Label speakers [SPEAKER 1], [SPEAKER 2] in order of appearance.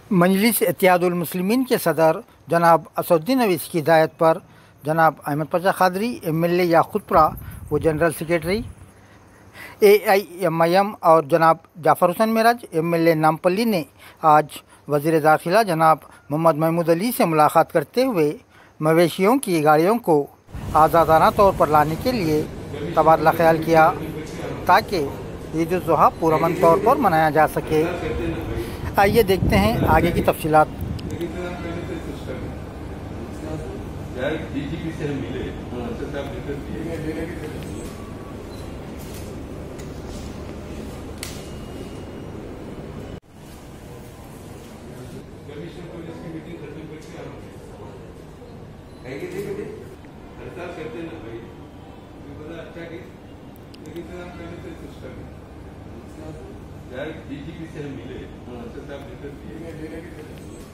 [SPEAKER 1] मजलिस इत्तेहादुल मुस्लिमीन के सदर जनाब असदुद्दीन अवैसी की हिदायत पर जनाब अहमद पाशा कादरी MLA याकूतपुरा व जनरल सेक्रेटरी AIMIM और जनाब जाफ़र हुसैन मेराज MLA नामपल्ली ने आज वज़ीर दाखिला जनाब मोहम्मद महमूद अली से मुलाकात करते हुए मवेशियों की गाड़ियों को आज़ादाना तौर पर लाने के लिए तबादला ख्याल किया ताकि ईद उल ज़ुहा पुरअमन तौर पर मनाया जा सके। आइए देखते हैं आगे की तफसीलात।
[SPEAKER 2] करते ना भाई अच्छा की लेकिन डीजीपी से हम मिले, साहब